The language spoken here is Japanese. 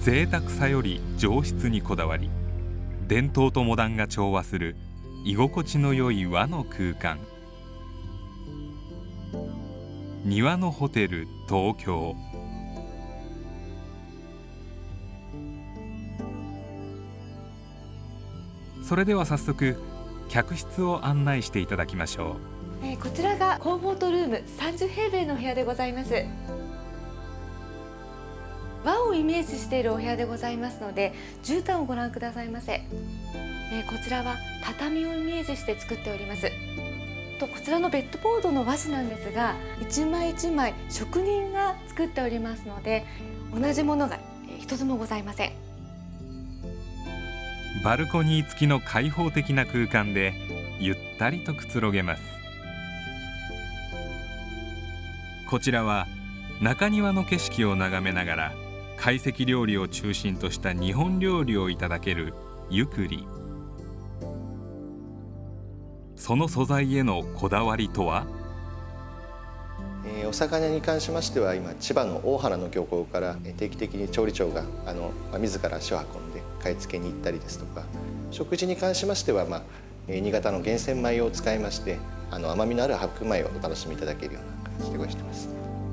贅沢さより上質にこだわり、伝統とモダンが調和する居心地の良い和の空間。庭のホテル東京。それでは早速客室を案内していただきましょう。こちらがコンフォートルーム30平米のお部屋でございます。和をイメージしているお部屋でございますので、絨毯をご覧くださいませ。こちらは畳をイメージして作っております。こちらのベッドボードの和紙なんですが、一枚一枚職人が作っておりますので、同じものが一つもございません。 バルコニー付きの開放的な空間でゆったりとくつろげます。こちらは中庭の景色を眺めながら懐石料理を中心とした日本料理をいただけるゆくり。その素材へのこだわりとは？ お魚に関しましては、今千葉の大原の漁港から定期的に調理長が自ら足を運んで買い付けに行ったりですとか、食事に関しましては、新潟の厳選米を使いまして甘みのある白米をお楽しみいただけるような感じでご用意しています。